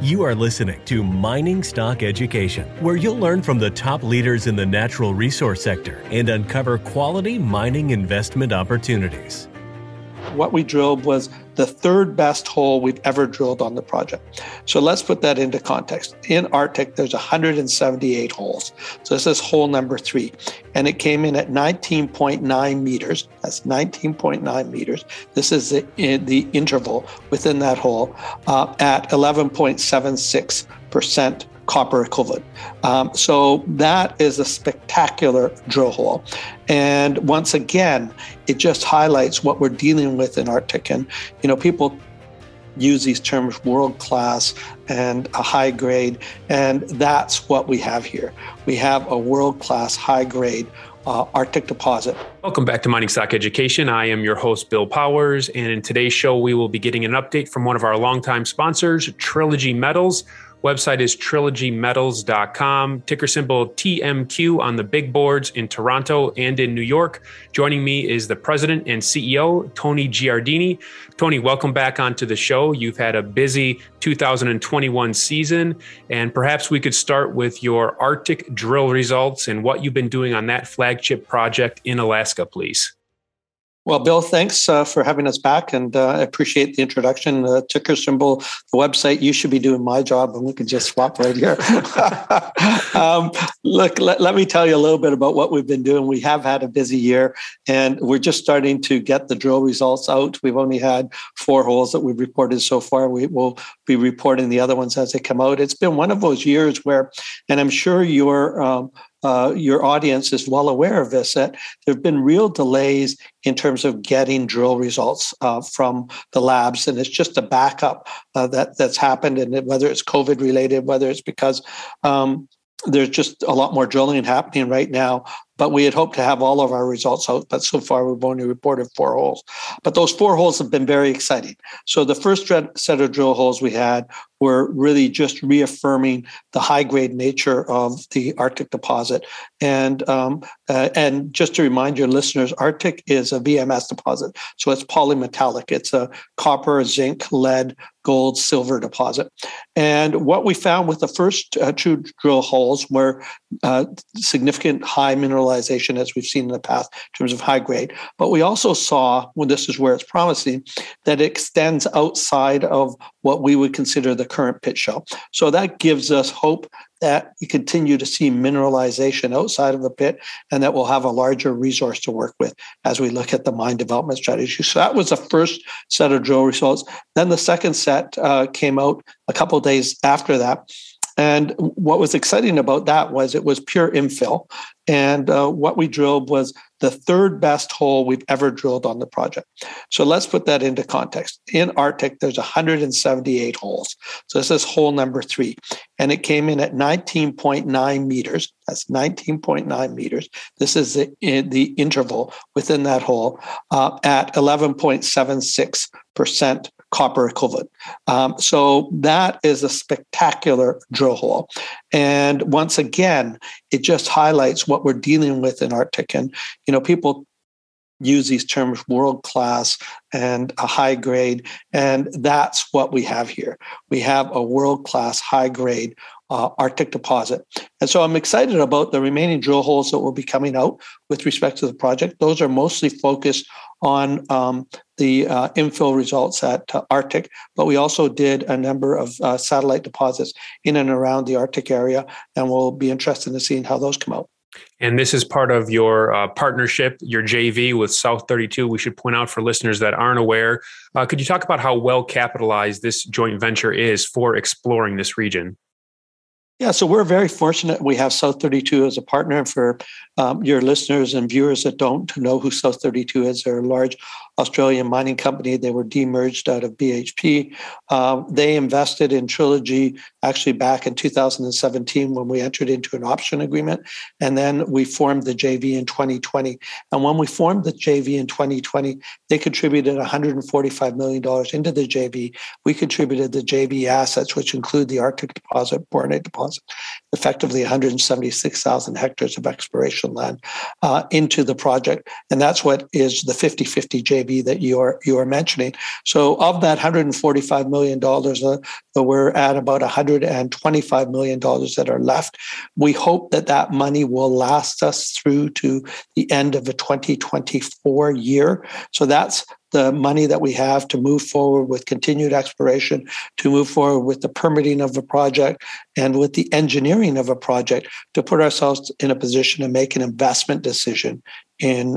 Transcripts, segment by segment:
You are listening to Mining Stock Education, where you'll learn from the top leaders in the natural resource sector and uncover quality mining investment opportunities. What we drilled was the third best hole we've ever drilled on the project. So let's put that into context. In Arctic, there's 178 holes. So this is hole number 3. And it came in at 19.9 meters. That's 19.9 meters. This is the interval within that hole at 11.76% copper equivalent. So that is a spectacular drill hole. And once again, it just highlights what we're dealing with in Arctic. And, people use these terms world-class and a high grade, and that's what we have here. We have a world-class high grade Arctic deposit. Welcome back to Mining Stock Education. I am your host, Bill Powers, and in today's show, we will be getting an update from one of our longtime sponsors, Trilogy Metals. Website is trilogymetals.com, ticker symbol TMQ on the big boards in Toronto and in New York. Joining me is the president and CEO, Tony Giardini. Tony, welcome back onto the show. You've had a busy 2021 season, and perhaps we could start with your Arctic drill results and what you've been doing on that flagship project in Alaska, please. Well, Bill, thanks for having us back, and I appreciate the introduction. The ticker symbol, the website, you should be doing my job, and we can just swap right here. Look, let me tell you a little bit about what we've been doing. We have had a busy year, and we're just starting to get the drill results out. We've only had 4 holes that we've reported so far. We will be reporting the other ones as they come out. It's been one of those years where, and I'm sure your audience is well aware of this, that there have been real delays in terms of getting drill results from the labs. And it's just a backup that's happened. And whether it's COVID related, whether it's because there's just a lot more drilling happening right now. But we had hoped to have all of our results out, but so far we've only reported 4 holes. But those 4 holes have been very exciting. So the first set of drill holes we had were really just reaffirming the high-grade nature of the Arctic deposit. And just to remind your listeners, Arctic is a VMS deposit, so it's polymetallic. It's a copper, zinc, lead, gold, silver deposit. And what we found with the first 2 drill holes were significant high mineralization, as we've seen in the past in terms of high grade. But we also saw, when this is where it's promising, that it extends outside of what we would consider the current pit shell. So that gives us hope that we continue to see mineralization outside of the pit, and that we'll have a larger resource to work with as we look at the mine development strategy. So that was the first set of drill results. Then the second set came out a couple of days after that. And what was exciting about that was it was pure infill. And what we drilled was the third best hole we've ever drilled on the project. So let's put that into context. In Arctic, there's 178 holes. So this is hole number 3. And it came in at 19.9 meters. That's 19.9 meters. This is the interval within that hole at 11.76% copper equivalent. So that is a spectacular drill hole. And once again, it just highlights what we're dealing with in Arctic. And, people use these terms world-class and a high grade, and that's what we have here. We have a world-class high grade Arctic deposit. And so I'm excited about the remaining drill holes that will be coming out with respect to the project. Those are mostly focused on the infill results at Arctic, but we also did a number of satellite deposits in and around the Arctic area, and we'll be interested in seeing how those come out. And this is part of your partnership, your JV with South 32. We should point out for listeners that aren't aware. Could you talk about how well capitalized this joint venture is for exploring this region? Yeah, so we're very fortunate we have South 32 as a partner. For your listeners and viewers that don't know who South 32 is, they're a large Australian mining company. They were demerged out of BHP. They invested in Trilogy actually back in 2017 when we entered into an option agreement. And then we formed the JV in 2020. And when we formed the JV in 2020, they contributed $145 million into the JV. We contributed the JV assets, which include the Arctic deposit, bornite deposit, effectively 176,000 hectares of exploration land into the project. And that's what is the 50-50 JV JV that you are mentioning. So of that $145 million, we're at about $125 million that are left. We hope that money will last us through to the end of the 2024 year. So that's the money that we have to move forward with continued exploration, to move forward with the permitting of a project and with the engineering of a project, to put ourselves in a position to make an investment decision in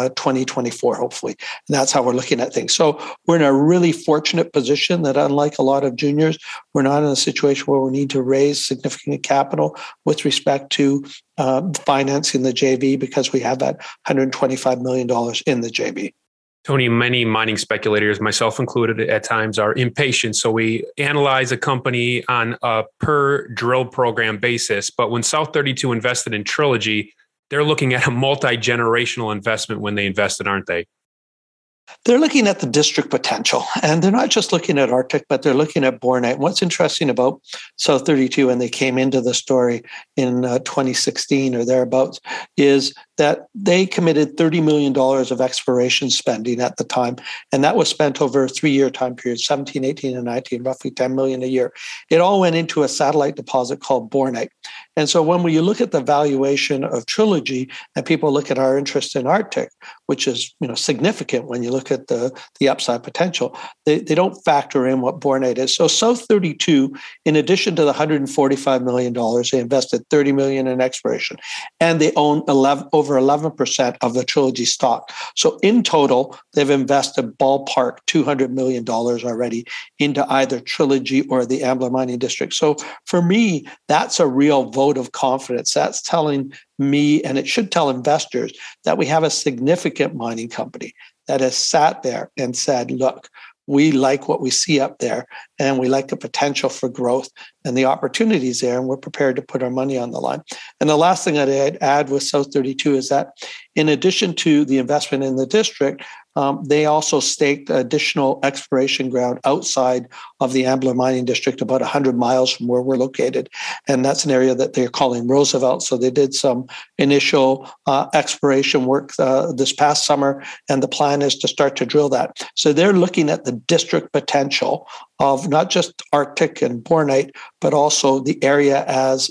2024, hopefully. And that's how we're looking at things. So we're in a really fortunate position that, unlike a lot of juniors, we're not in a situation where we need to raise significant capital with respect to financing the JV, because we have that $125 million in the JV. Tony, many mining speculators, myself included at times, are impatient. So we analyze a company on a per drill program basis. But when South 32 invested in Trilogy, they're looking at a multi-generational investment when they invested, aren't they? They're looking at the district potential, and they're not just looking at Arctic, but they're looking at bornite. And what's interesting about South 32, when they came into the story in 2016 or thereabouts, is that they committed $30 million of exploration spending at the time. And that was spent over a 3-year time period, 17, 18, and 19, roughly $10 million a year. It all went into a satellite deposit called bornite. And so when you look at the valuation of Trilogy, and people look at our interest in Arctic, which is significant when you look at the upside potential, they don't factor in what bornite is. So South 32, in addition to the $145 million, they invested $30 million in exploration, and they own over 11% of the Trilogy stock. So in total, they've invested ballpark $200 million already into either Trilogy or the Ambler Mining District. So for me, that's a real vote of confidence. That's telling me, and it should tell investors, that we have a significant mining company that has sat there and said, look, we like what we see up there, and we like the potential for growth and the opportunities there, and we're prepared to put our money on the line. And the last thing that I'd add with South 32 is that, in addition to the investment in the district, they also staked additional exploration ground outside of the Ambler Mining District, about 100 miles from where we're located. And that's an area that they're calling Roosevelt. So they did some initial exploration work this past summer, and the plan is to start to drill that. So they're looking at the district potential of not just Arctic and bornite, but also the area as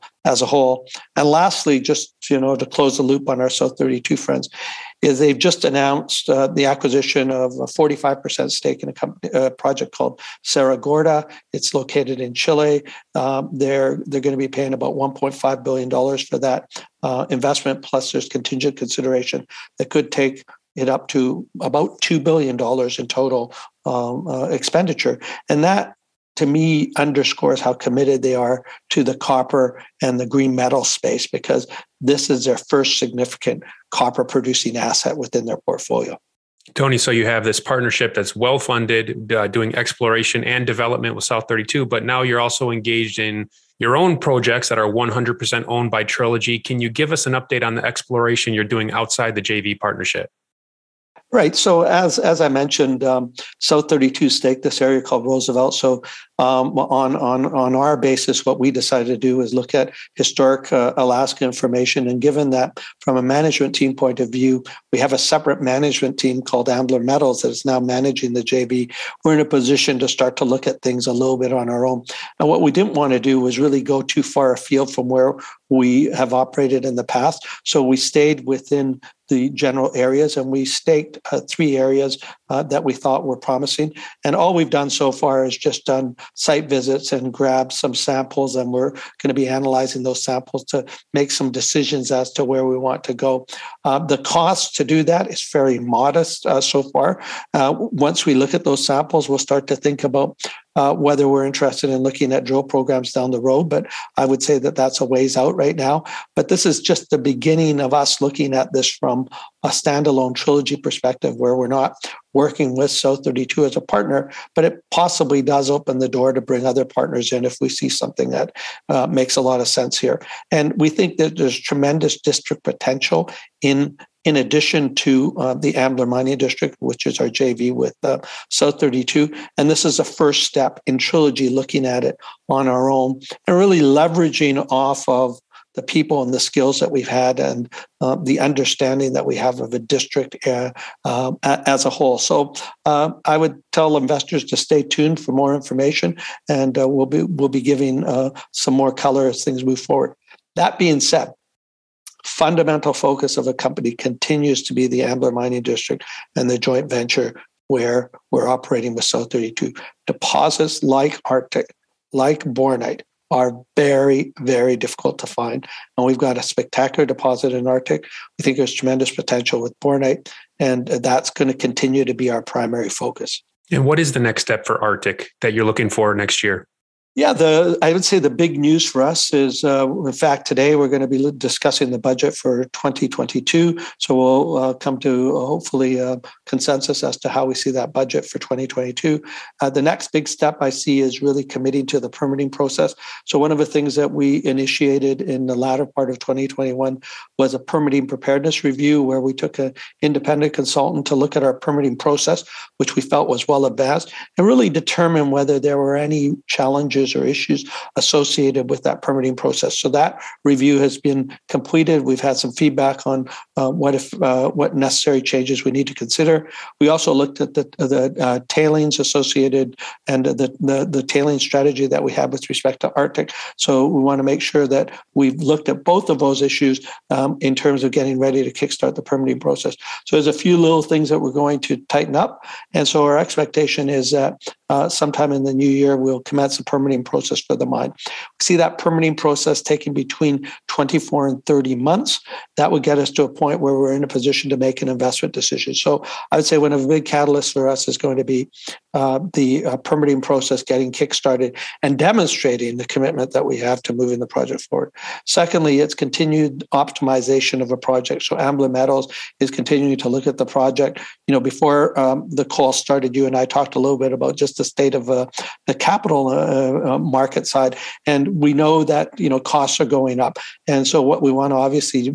a whole. And lastly, just to close the loop on our South 32 friends, is they've just announced the acquisition of a 45% stake in a project called Cerro Gorda. It's located in Chile. They're going to be paying about $1.5 billion for that investment, plus there's contingent consideration that could take it up to about $2 billion in total expenditure. And that, to me, underscores how committed they are to the copper and the green metal space, because this is their first significant copper producing asset within their portfolio. Tony, so you have this partnership that's well-funded, doing exploration and development with South 32, but now you're also engaged in your own projects that are 100% owned by Trilogy. Can you give us an update on the exploration you're doing outside the JV partnership? Right. So as I mentioned, South 32 staked this area called Roosevelt. So on our basis, what we decided to do is look at historic Alaska information. And given that from a management team point of view, we have a separate management team called Ambler Metals that is now managing the JV, we're in a position to start to look at things a little bit on our own. And what we didn't want to do was really go too far afield from where we have operated in the past. So we stayed within the general areas, and we staked 3 areas that we thought were promising. And all we've done so far is just done site visits and grabbed some samples, and we're going to be analyzing those samples to make some decisions as to where we want to go. The cost to do that is very modest so far. Once we look at those samples, we'll start to think about whether we're interested in looking at drill programs down the road. But I would say that that's a ways out right now. But this is just the beginning of us looking at this from a standalone Trilogy perspective, where we're not working with South 32 as a partner, but it possibly does open the door to bring other partners in if we see something that makes a lot of sense here. And we think that there's tremendous district potential in addition to the Ambler Mining District, which is our JV with South 32. And this is a first step in Trilogy looking at it on our own and really leveraging off of the people and the skills that we've had and the understanding that we have of a district as a whole. So I would tell investors to stay tuned for more information, and we'll be giving some more color as things move forward. That being said, fundamental focus of a company continues to be the Ambler Mining District and the joint venture where we're operating with South 32. Deposits like Arctic, like bornite, are very, very difficult to find. And we've got a spectacular deposit in Arctic. We think there's tremendous potential with bornite, and that's going to continue to be our primary focus. And what is the next step for Arctic that you're looking for next year? Yeah, I would say the big news for us is, in fact, today we're going to be discussing the budget for 2022. So we'll come to hopefully a consensus as to how we see that budget for 2022. The next big step I see is really committing to the permitting process. So one of the things that we initiated in the latter part of 2021 was a permitting preparedness review, where we took an independent consultant to look at our permitting process, which we felt was well advanced, and really determine whether there were any challenges or issues associated with that permitting process. So that review has been completed. We've had some feedback on what necessary changes we need to consider. We also looked at the tailings associated and the tailings strategy that we have with respect to Arctic. So we want to make sure that we've looked at both of those issues in terms of getting ready to kickstart the permitting process. So there's a few little things that we're going to tighten up. And so our expectation is that sometime in the new year, we'll commence the permitting process for the mine. We see that permitting process taking between 24 and 30 months. That would get us to a point where we're in a position to make an investment decision. So I would say one of the big catalysts for us is going to be the permitting process getting kickstarted and demonstrating the commitment that we have to moving the project forward. Secondly, it's continued optimization of a project. So Ambler Metals is continuing to look at the project. You know, before the call started, you and I talked a little bit about just the state of the capital market side, and we know that costs are going up. And so what we want to obviously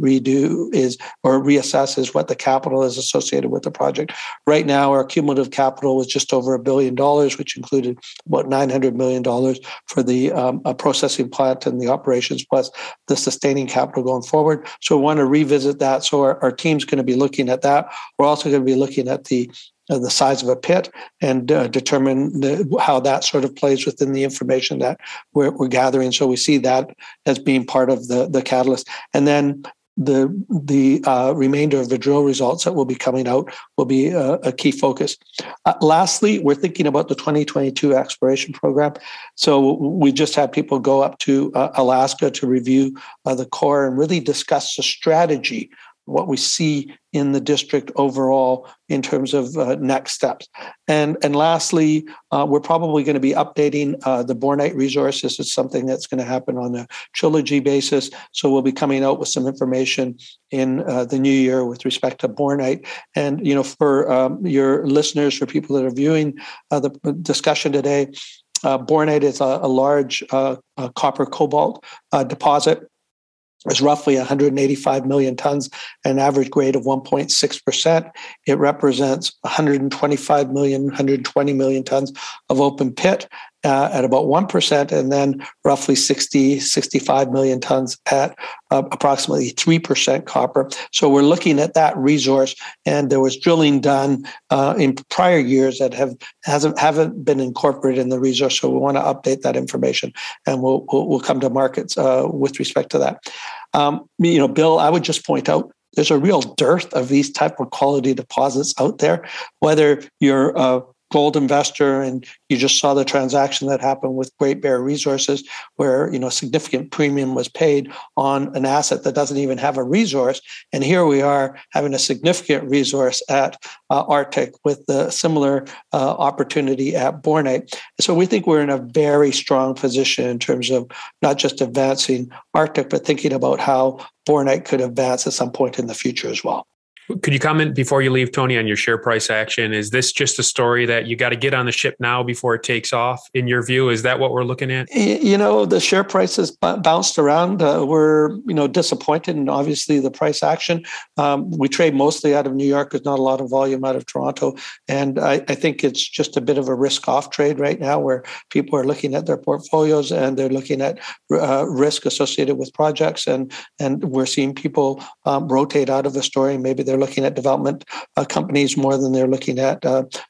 reassess is what the capital is associated with the project. Right now, our cumulative capital was just over $1 billion, which included about $900 million for the processing plant and the operations, plus the sustaining capital going forward. So we want to revisit that. So our team's going to be looking at that. We're also going to be looking at the size of a pit and determine how that sort of plays within the information that we're gathering. So we see that as being part of the catalyst. And then the remainder of the drill results that will be coming out will be a key focus. Lastly, we're thinking about the 2022 exploration program. So we just had people go up to Alaska to review the core and really discuss the strategy, what we see in the district overall in terms of next steps. And lastly, we're probably going to be updating the bornite resources. It's something that's going to happen on a Trilogy basis. So we'll be coming out with some information in the new year with respect to bornite. And, for your listeners, for people that are viewing the discussion today, bornite is a large copper cobalt deposit. Is roughly 185 million tons, an average grade of 1.6%. It represents 125 million, 120 million tons of open pit at about 1%, and then roughly 65 million tons at approximately 3% copper. So we're looking at that resource, and there was drilling done in prior years that haven't been incorporated in the resource. So we want to update that information, and we'll come to markets with respect to that. Bill, I would just point out there's a real dearth of these type of quality deposits out there, whether you're a gold investor and you just saw the transaction that happened with Great Bear Resources, where a significant premium was paid on an asset that doesn't even have a resource, and here we are having a significant resource at Arctic with a similar opportunity at bornite. So we think we're in a very strong position in terms of not just advancing Arctic, but thinking about how bornite could advance at some point in the future as well. Could you comment before you leave, Tony, on your share price action? Is this just a story that you got to get on the ship now before it takes off? In your view, is that what we're looking at? The share prices bounced around. We're, disappointed in obviously the price action. We trade mostly out of New York. There's not a lot of volume out of Toronto. And I think it's just a bit of a risk-off trade right now where people are looking at their portfolios and they're looking at risk associated with projects. And we're seeing people rotate out of the story. Maybe they're looking at development companies more than they're looking at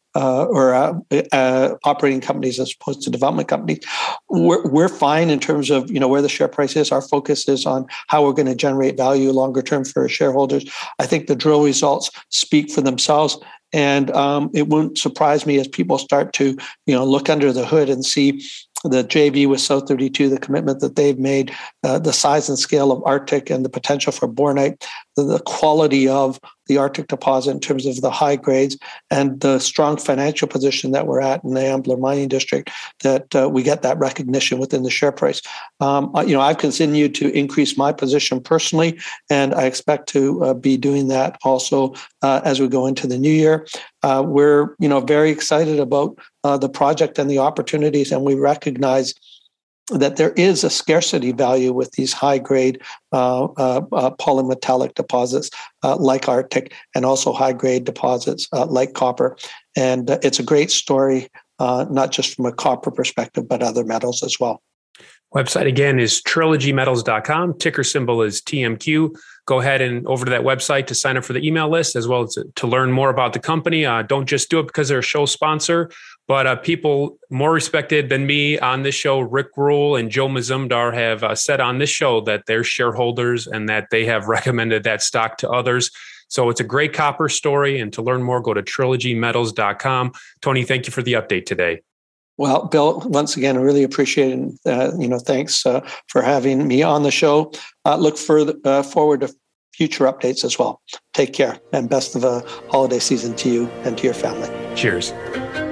operating companies as opposed to development companies. We're fine in terms of where the share price is. Our focus is on how we're going to generate value longer term for our shareholders. I think the drill results speak for themselves, and it wouldn't surprise me as people start to look under the hood and see the JV with South 32, the commitment that they've made, the size and scale of Arctic and the potential for bornite, the quality of the Arctic deposit in terms of the high grades, and the strong financial position that we're at in the Ambler Mining District, that we get that recognition within the share price. I've continued to increase my position personally, and I expect to be doing that also as we go into the new year. We're very excited about the project and the opportunities, and we recognize that there is a scarcity value with these high-grade polymetallic deposits like Arctic, and also high-grade deposits like copper. And it's a great story, not just from a copper perspective, but other metals as well. Website again is trilogymetals.com. Ticker symbol is TMQ. Go ahead and over to that website to sign up for the email list, as well as to learn more about the company. Don't just do it because they're a show sponsor, but people more respected than me on this show, Rick Rule and Joe Mazumdar, have said on this show that they're shareholders and that they have recommended that stock to others. So it's a great copper story. And to learn more, go to trilogymetals.com. Tony, thank you for the update today. Well, Bill, once again, I really appreciate it. Thanks for having me on the show. Look forward to future updates as well. Take care, and best of a holiday season to you and to your family. Cheers.